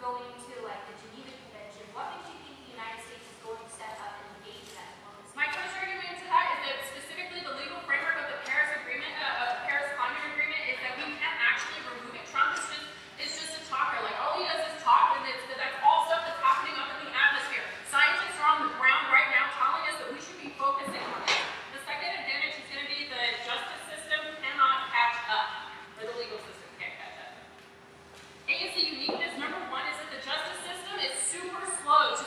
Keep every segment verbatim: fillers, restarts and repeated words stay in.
going to like the Geneva Convention. What makes you think the United States is going to step up and engage in that diplomacy? My first argument to that is that specifically the legal framework of the Paris Agreement, uh, uh, Paris Climate Agreement, is that we can't actually remove it. Trump is just is just a talker. Like all he does is talk, and it's, that's all stuff that's happening up in the atmosphere. Scientists are on the ground right now telling us that we should be focusing on this. The second advantage is going to be the justice system cannot catch up, or the legal system can't catch up. A is the uniqueness. Number one is that the justice system is super slow to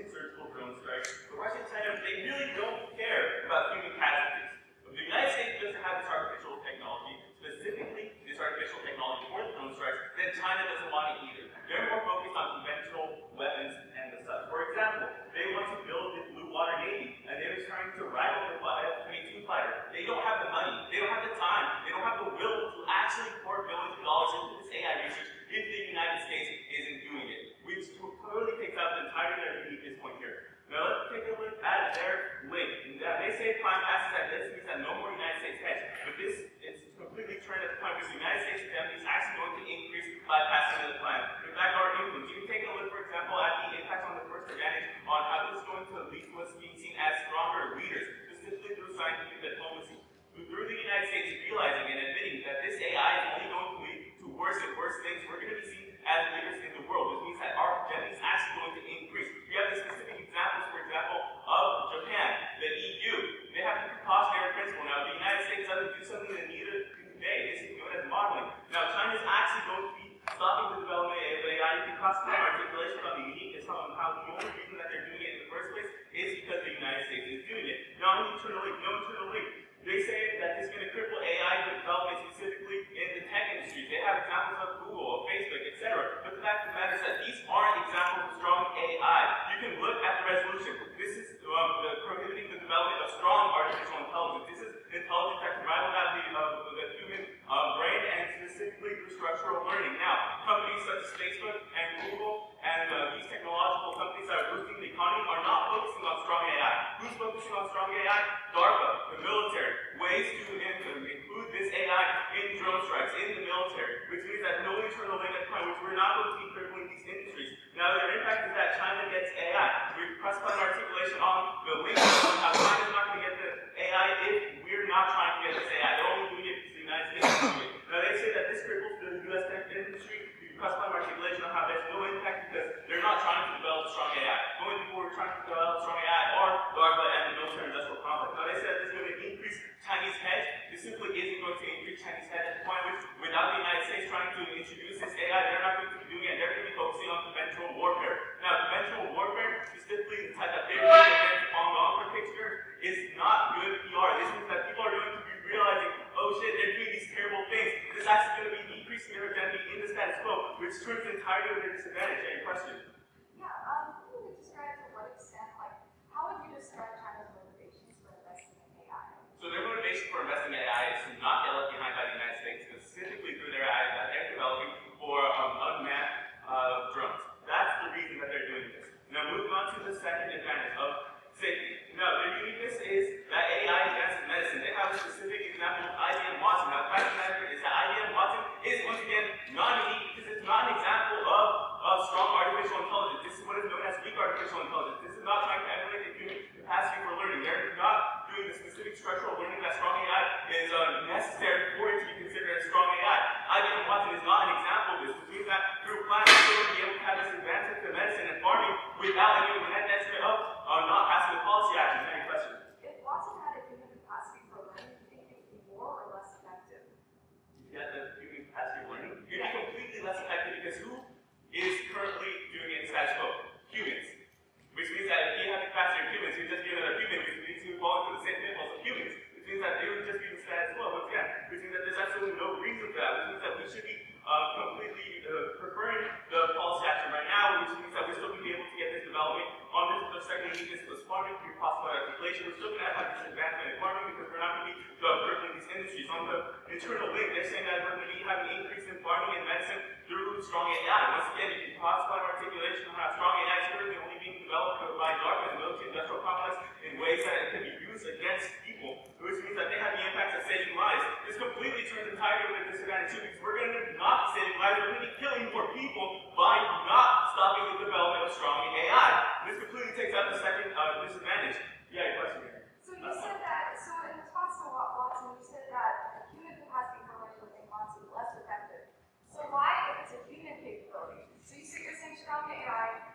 precision surgical drone strikes, but Russia and China, they really don't care about human casualties. If the United States doesn't have this artificial technology, specifically this artificial technology for the drone strikes, then China doesn't want it either. They're more focused on conventional weapons and the such. For example, they want to build this blue water navy, and they're trying to rival the F twenty-two fighter. They don't have the money, they don't have the time, they don't have the will to actually pour billions of dollars into this A I research if the United States isn't doing it. Which clearly takes out the entirety of their uniqueness point here. Now let's take a look at their link. They say climb passes at this means that no more United States hedge, but this is completely turned at the point because the United States family is actually going to increase by passing the climb. In fact, our influence. You can take a look, for example, at the impact on the first advantage on how this is going to lead to us being seen as stronger leaders, specifically through scientific diplomacy. Through the United States realizing and admitting that this A I is only going to lead to worse and worse things, we're going to be seen as leaders in the world. This means that our hegemony is actually going to increase. We have the specific examples, for example, of Japan, the E U. They have the precautionary principle. Now, the United States doesn't do something that neither do they. This is known as modeling. Now, China is actually going to be stopping the development of A I. You can cross that articulation about the uniqueness of how the only reason that they're doing it in the first place is because the United States is doing it. Now, internally, no internal link. They say that this is going to cripple A I development specifically in the tech industry. They have examples of Google, of Facebook, et cetera. But the fact of the matter is that these aren't examples of strong A I. You can look at the resolution. This is um, the prohibiting the development of strong artificial intelligence. This is intelligence that can rival that of the, uh, the human uh, brain, and specifically through structural learning. Now, companies such as Facebook and Google and uh, these technological companies that are boosting the economy are not focusing on strong A I. Who's focusing on strong A I? DARPA, the military. Ways to include this A I in drone strikes, in the military, which means that no internal link at the point, which we're not going to be crippling these industries. Now, their impact is that China gets A I. We've pressed an articulation on the link on how China's not going to get the A I if we're not trying to get this A I. They're only doing it because the United States is doing it. Now, they say that this cripples the U S tech industry. We've pressed an articulation on how there's no impact because they're not trying to develop strong A I. The only people who are trying to develop strong A I are DARPA and the military industrial complex. Now, they said this is going to increase Chinese hedge. This simply isn't going to increase Chinese hedge at the point which, without the United States trying to introduce this A I, they're not going to be doing it. They're going to be focusing on conventional warfare. Now, conventional warfare, specifically the type that they're doing against Hong Kong picture, is not good P R. This means that people are going to be realizing, oh shit, they're doing these terrible things. This is actually going to be decreasing their hegemony in the status quo, which turns entirely to their disadvantage. Any question? Yeah, um, can you describe to what extent, like, how would you describe China's motivations for investing in A I? So their motivation for investing in A I is to not get left behind by the United States, specifically through their A I that they're developing for um, unmanned uh, drones. That's the reason that they're doing this. Now moving on to the second advantage of safety. Now their uniqueness is that A I advances medicine. They have a specific example of I B M Watson. Now the fact of the matter is that I B M Watson is once again non-unique because it's not an example of, of strong artificial intelligence. This is what is known as weak artificial intelligence. This is not trying to emulate the human capacity for learning. They're not doing the specific structural learning that strong A I is uh, necessary for it to be considered as strong A I. I B M Watson is not an example of this, which means that through planning, we're going to be able to have this advancement to medicine and farming without any of the net detriment of uh, not passing the policy action. Any question? If Watson had a human capacity for learning, do you think it would be more or less effective? If you had the human capacity of learning, you'd be completely less effective because who is currently doing it in status quo? Humans. Which means that if you have the capacity of humans, you'd just be another human because we need to fall into the same pitfalls of humans. Which means that they would just be the status quo. Once again, which means that there's absolutely no reason for that. Which means that we should be uh, completely uh, preferring the policy action right now, which means that we're still going to be able to get this development on this. The second uniqueness was farming through possible articulation. We're still going to have like this advancement in farming because we're not going to be uh, crippling these industries. On the internal link, they're saying that we're going to be having an increase in farming and medicine through strong A I. Once again, you can possify articulation on how strong A I is currently only being developed by DARPA and the military industrial complex in ways that it can be used against people, which means that they have the impact of saving lives. This completely turns entirely with a disadvantage too, because we're going to not be saving lives, we're going to be killing more people by not stopping the development of strong A I. This completely takes out the second uh, disadvantage. Yeah, your question here. So you said that, so in response to what Watson, you said that human capacity for learning would make Watson less effective. So why, if it's a human capability, so you say you're saying strong A I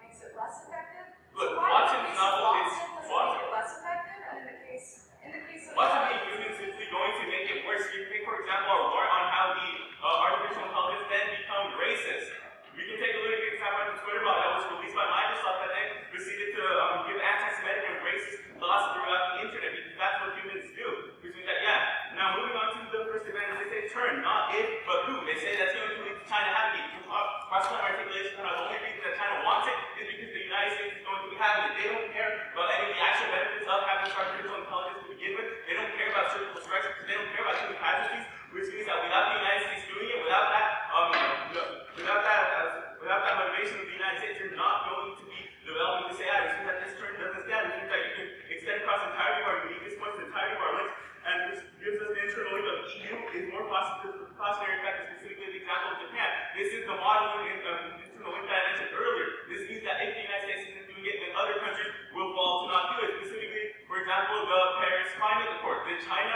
racist thoughts throughout the internet because that's what humans do. Which means that, yeah. Now, moving on to the first advantage, they say turn, not if, but who. They say that's going to lead to China having it. Cross-plan articulation, the only reason that China wants it is because the United States is going to be having it. They don't care about any of the actual benefits of having artificial intelligence to begin with. They don't care about surgical strikes because they don't care about human casualties, which means that without the United States doing it, without that, um, without that, uh, without that motivation of the United States, you're not going to be developing this A I, which means that this turn doesn't stand, which means that you can extend across the entirety of our uniqueness points, the entirety of our links, and this gives us the internal link of E U is more cautionary effect, specifically the example of Japan. This is the model in um, internal link that I mentioned earlier. This means that if the United States isn't doing it, then other countries will fall to not do it. Specifically, for example, the Paris Climate Accord. Did China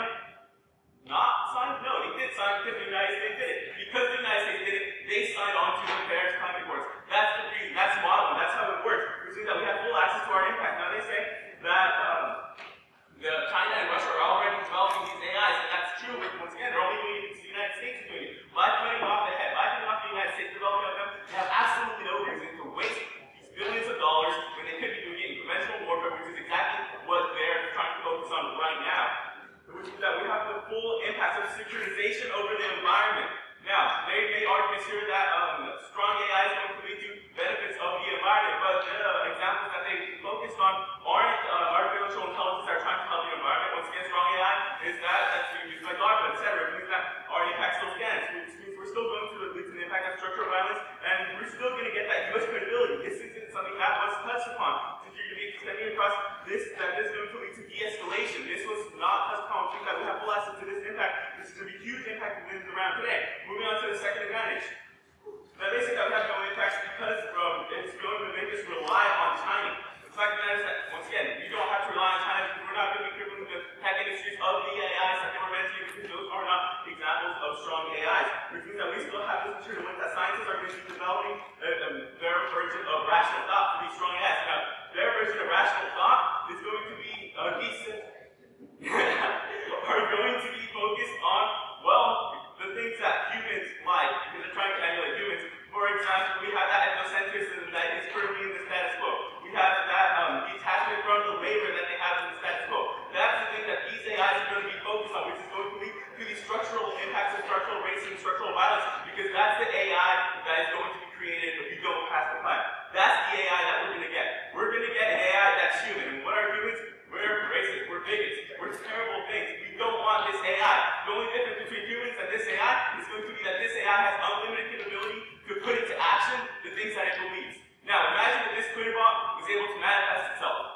not sign? No, they did sign because the United States did it. Because the United States did it, they signed on to the Paris Climate Accords. That's the reason, that's modeling, that's how it works. Which means that we have full access to our impact. Now they say that um, the China and Russia are already developing these A Is, and that's true, but once again, they're only doing it because the United States is doing it. By cutting off the head, by cutting off the United States developing of them, they have absolutely no reason to waste these billions of dollars when they could be doing it in conventional warfare, which is exactly what they're trying to focus on right now. Which means that we have the full impact of securitization over the environment. Now, they made arguments here that um, strong A I is going to lead to benefits of the environment, but the uh, examples that they focused on aren't uh, artificial intelligence that are trying to help the environment. Once again, strong A I is that that's being used by DARPA, et cetera. It means that our impact still stands, which means we're still going to lead to the impact of structural violence, and we're still going to get that U S credibility. This isn't something that was touched upon. Since you're going to be extending across this, that this is going to lead to de-escalation. This was not touched upon, which means that we have full access to this impact. This is going to be a huge impact in the around today. Moving on to the second advantage. Now they say that we have no impact because um, it's going to make us rely on China. The fact of the matter is that, once again, you don't have to rely on China because we're not going to be crippling the tech industries of the A Is that they were mentioning because those are not examples of strong A Is. Which means that we still have this material link that scientists are going to be developing uh, um, their version of rational thought to be strong A Is. Now, their version of rational thought is going to be uh, decent, are going to be focused on, well, the things that humans like, because they're trying to emulate humans. For example, we have that ethnocentrism that is currently in the status quo. We have that um, detachment from the labor that they have in the status quo. That's the thing that these A Is are going to be focused on, which is going to lead to the structural impacts of structural racism, structural violence, because that's the A I that is going to be created if you don't pass the plan. That's the A I that we're going to get. We're going to get an A I that's human. And what are humans? We're racist, we're bigots, we're terrible things. We don't want this A I. The only difference between humans and this A I is going to be that this A I has unlimited capability to put into action the things that it believes. Now, imagine if this Twitter bot was able to manifest itself.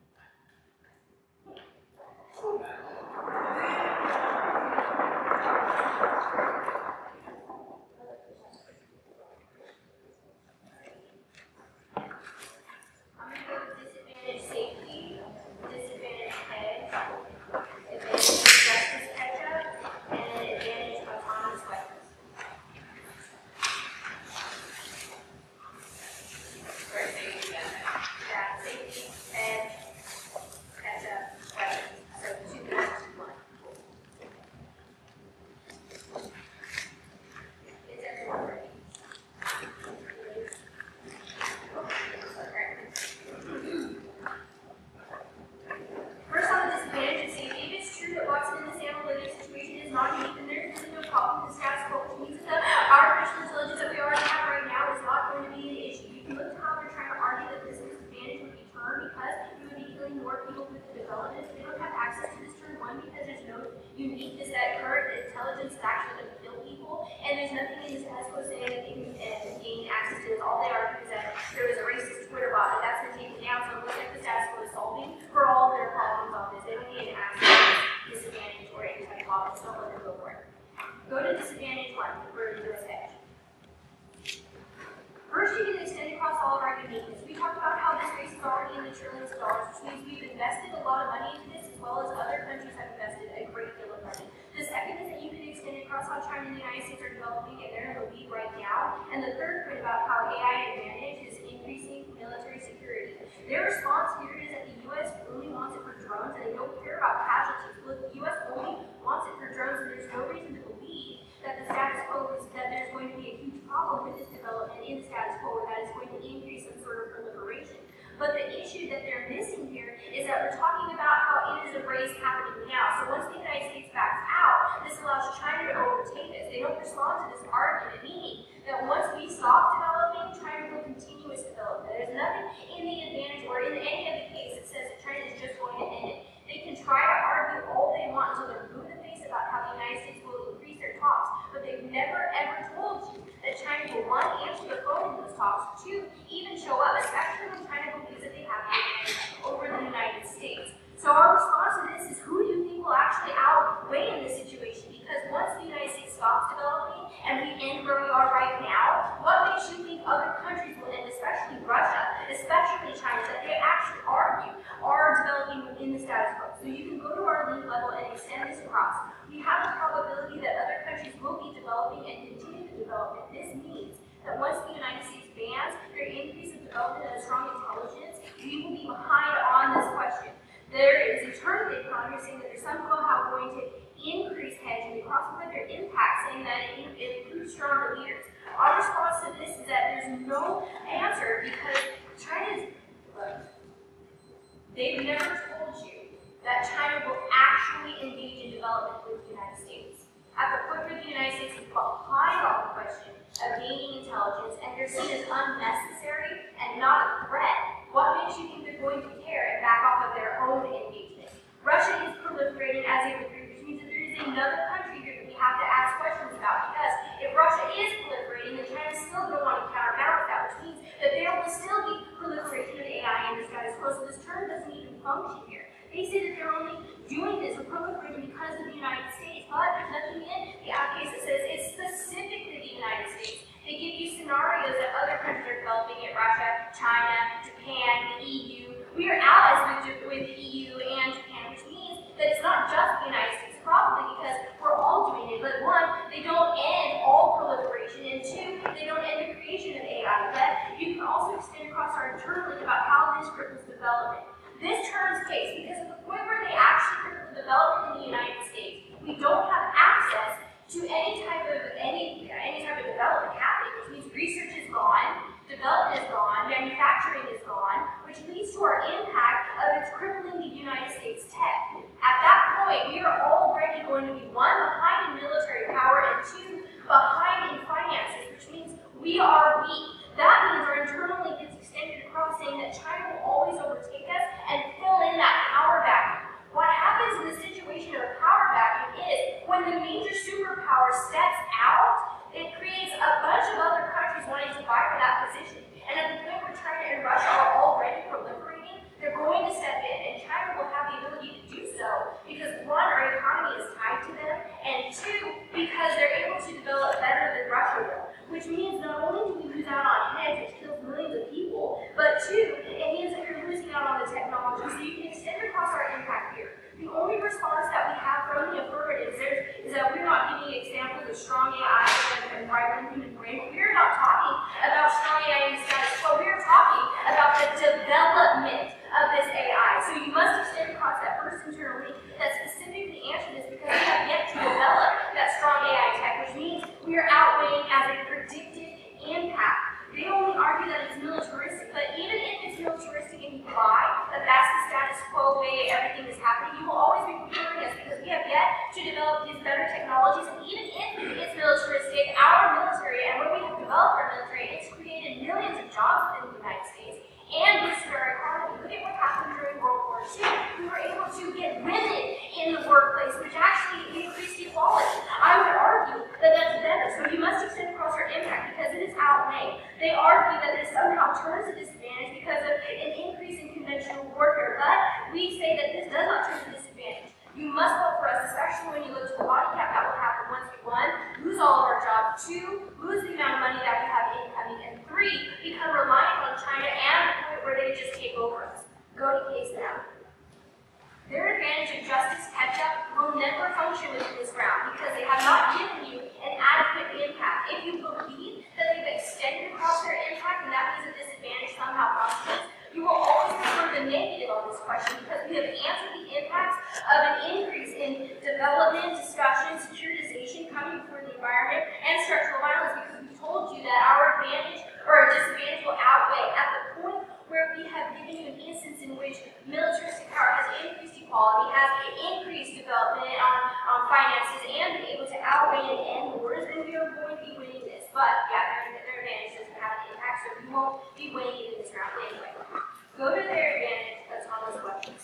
Uniqueness that current intelligence is actually going to kill people, and there's nothing in the status quo saying that they can uh, gain access to this. All they are is that there was a racist Twitter bot, and that's been taken down. So it looks like the status quo is solving for all of their problems on this. They don't need an access to this disadvantage or any type of office. Don't let them go for it. Go to disadvantage one for the U S edge. First, you can extend across all of our uniqueness. We talked about how this race is already in the trillions of dollars, which means we've invested a lot of money into this, as well as other countries have invested a great deal of money. The second is that you can extend across how China and the United States are developing, and they're in the lead right now. And the third point about how A I advantage is increasing military security. Their response here is that the U S only wants it for drones, and they don't care about casualties. Look, the U S only wants it for drones, and there's no reason to believe that the status quo is that there's going to be a huge problem with this development in the status quo, or that it's going to increase some sort of proliferation. But the issue that they're missing here is that we're talking about how it is a race happening now. So once the United States backs out, this allows China to overtake us. They don't respond to this argument, meaning that once we stop developing, China will continue its development. There's nothing in the advantage or in any of the case that says that China is just going to end it. They can try to argue all they want until they're blue in the face about how the United States will increase their talks, but they've never ever told you that China will, one, answer the phone in those talks, two, even show up, especially when China believes that they have the advantage over the United States. So our response to this is, who do you think will actually outweigh in this situation? Because once the United States stops developing and we end where we are right now, what makes you think other countries will end, especially Russia, especially China, that they actually argue are developing within the status quo? So you can go to our link level and extend this across. We have the probability that other countries will be developing and continue to develop, and this means that once the United States bans their increase of development and a strong intelligence, we will be behind on this question. There is alternative economy saying that they're somehow going to increase hedging across with their impact, saying that it, it includes stronger leaders. Our response to this is that there's no answer because China's, look, they've never told you that China will actually engage in development with the United States. At the point where the United States is behind on the question of gaining intelligence and they're seen as unnecessary and not a threat, what makes you think they're going to care and back off of their own engagement? Russia is proliferating as a group, which means that there is another country here that we have to ask questions about, because if Russia is proliferating, then China is still going to want to counterbalance that, which means that there will still be proliferation of A I in the status quo, so this term doesn't even function here. They say that they're only doing this or proliferating because of the United States, but there's nothing in the out case that says it's specifically the United States. They give you scenarios that other countries are developing it, Russia, China, Japan, the E U. We are allies with, with the E U and Japan, which means that it's not just the United States, probably because we're all doing it. But one, they don't end all proliferation, and two, they don't end the creation of A I. But you can also extend across our internal link about how this cripples development. This term's case, because at the point where they actually cripple development in the United States, we don't have access to any type of any any type of development happening, which means research is gone, development is gone, manufacturing is gone, which leads to our impact of its crippling the United States tech. At that point, we are already going to be one, behind in military power, and two, behind in finances, which means we are weak. That means our internal link is extended across, saying that China will always overtake us and fill in that power vacuum. What happens in the situation of a power vacuum is when the major superpower steps out, it creates a bunch of other countries wanting to vie for that position. And at the point where China and Russia are already proliferating, they're going to step in, and China will have the ability to do so because one, our economy is tied to them, and two, because they're able to develop better than Russia will. Which means not only do we lose out on hedge, which kills millions of people, but two, it means that you're losing out on the technology. So you can extend across our impact here. The only response that we have from the affirmative is that we're not giving examples of strong A I and vibrant human brain. We're not talking about strong A I in the status quo. We're talking about the development of this A I. So you must extend across that first internal link that specifically answers this, because we have yet to develop that strong A I tech, which means we are outweighing as a predicted impact. They only argue that it's militaristic, but even if it's militaristic and you buy that that's the status quo way everything is happening, you will always be preparing us because we have yet to develop these better technologies. And even if it's militaristic, our military and where we have developed our military, it's created millions of jobs within the United States and boosted our economy. Look at what happened during World War Two. We were able to get women in the workplace, which actually increased equality. I would argue that that's better. So you must extend across our impact because it is outweighing. They argue that this somehow turns a disadvantage because of an increase in conventional warfare, but we say that this does not turn a disadvantage. You must vote for us, especially when you look to the body count that will happen once we, one, lose all of our jobs, two, lose the amount of money that we have incoming, and three, become reliant on China and the point where they just take over us. Go to case now. Their advantage of justice catch-up will never function within this round because they have not given you an adequate impact. If you believe that they've extended across their impact and that means that this advantage somehow functions, you will always prefer the negative on this question because we have answered the impacts of an increase in development, discussion, securitization coming from the environment, and structural violence because we told you that our advantage or our disadvantage will outweigh. At the point where we have given you an instance in which militaristic power has equality, has increased development on, on finances, and been able to outweigh and end wars, then we are going to be winning this. But yeah, their, their advantage doesn't have an impact, so we won't be winning in this round anyway. Go to their advantage, autonomous weapons.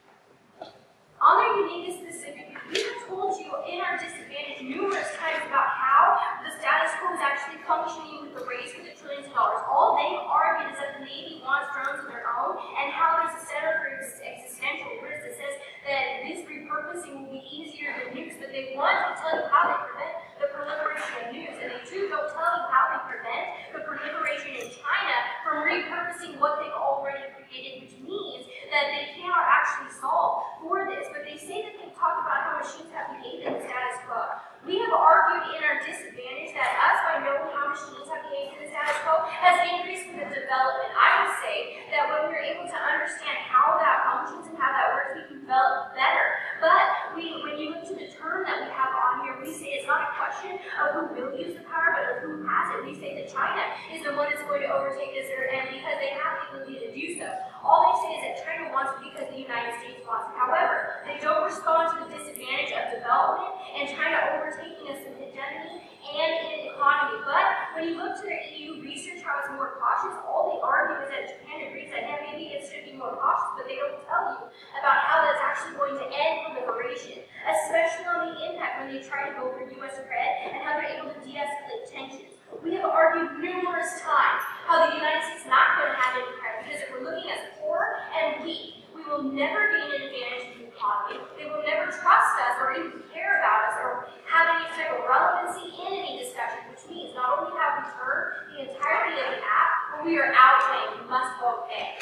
On their uniqueness specifically, we have told you in our disadvantage numerous times about how the status quo is actually functioning with the race for the trillions of dollars. All they've argued is that the Navy wants drones of their own, and how there's a center for existential risk that says that this repurposing will be easier than nukes, but they want to tell you how they prevent the proliferation of nukes, and they too don't tell you how they prevent the proliferation in China from repurposing what they've already created, which means that they cannot actually solve for this. But they say that they talk about how machines have behaved in the status quo. We have argued in our disadvantage that us, by knowing how machines have behaved in the status quo, has increased with the development. I would say that when we're able to understand how that functions and how that works, we can develop better. But we, when you look to the term that we have on here, we say it's not a question of who will use the power, but of who has it. We say that China is the one that's going to overtake this, and because they have the ability to do so. All they say is that China wants it because the United States wants it. However, they don't respond to the disadvantage of development and China overtaking us in hegemony and in economy. But when you look to their E U research, how it's more cautious, all they argue is that Japan agrees that yeah, maybe it should be more cautious, but they don't tell you about how that's actually going to end proliferation, especially on the impact when they try to go for U S credit and how they're able to de-escalate tensions. We have argued numerous times how the United States is not going to have any credit because if we're looking as poor and weak, we will never gain an advantage in the economy. They will never trust us or even care about us or have any type of relevancy in any discussion, which means not only have we turned the entirety of the app, but we are outweighing. We must vote A.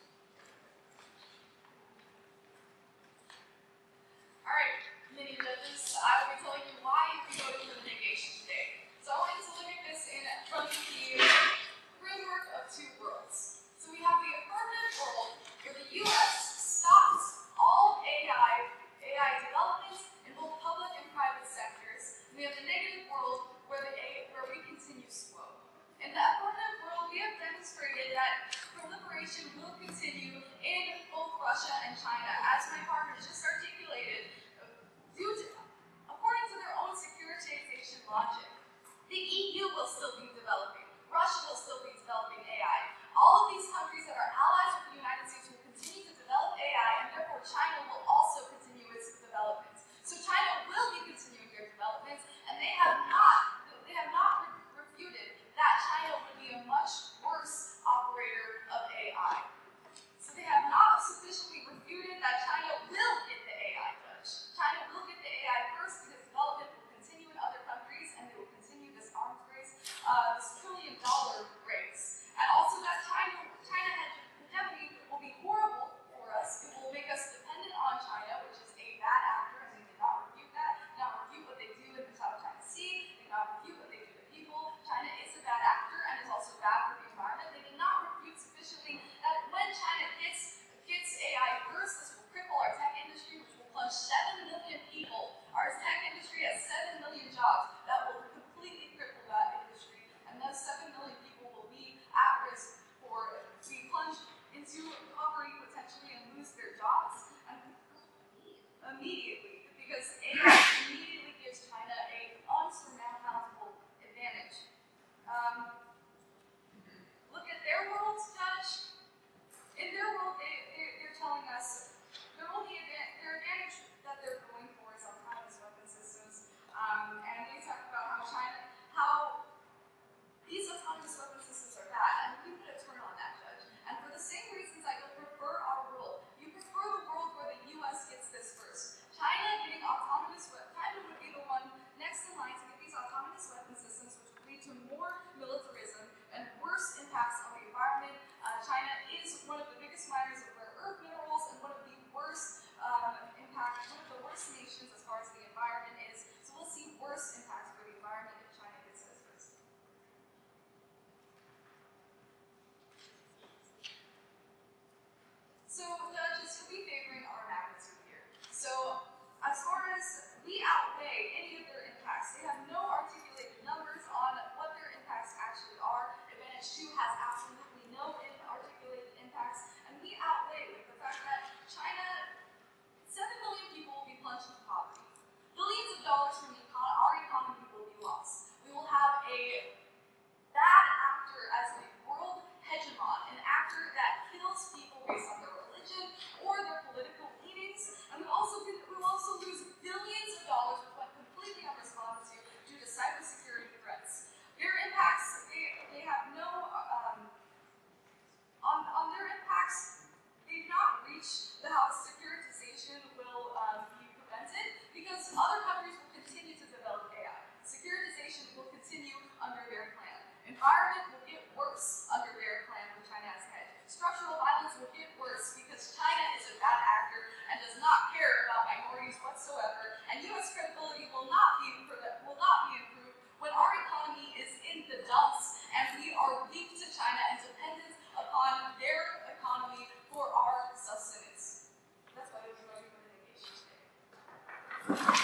All right, committee judges. Thank you.